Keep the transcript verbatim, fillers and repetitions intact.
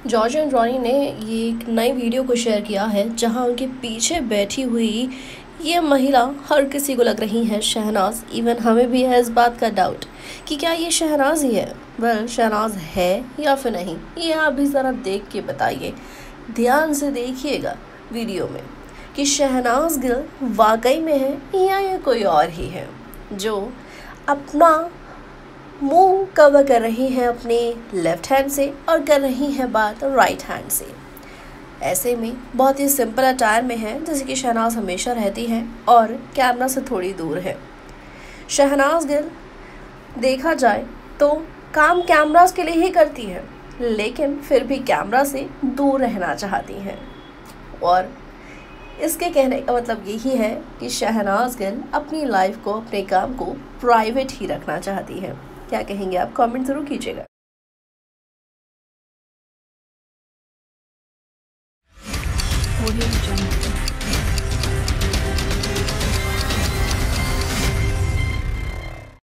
George and Ronnie ने ये एक नई वीडियो को शेयर किया है जहां उनके पीछे बैठी हुई ये महिला हर किसी को लग रही है शहनाज। इवन हमें भी है इस बात का डाउट कि क्या ये शहनाज ही है। वेल शहनाज है या फिर नहीं, ये आप भी ज़रा देख के बताइए। ध्यान से देखिएगा वीडियो में कि शहनाज गिल वाकई में है या ये कोई और ही है जो अपना मुंह कवर कर रही हैं अपने लेफ्ट हैंड से और कर रही हैं बात राइट हैंड से। ऐसे में बहुत ही सिंपल अटायर में है जैसे कि शहनाज हमेशा रहती हैं और कैमरा से थोड़ी दूर है। शहनाज गिल देखा जाए तो काम कैमरास के लिए ही करती है, लेकिन फिर भी कैमरा से दूर रहना चाहती हैं। और इसके कहने का मतलब यही है कि शहनाज गिल अपनी लाइफ को, अपने काम को प्राइवेट ही रखना चाहती है। क्या कहेंगे आप? कमेंट जरूर कीजिएगा। Audio Jungle.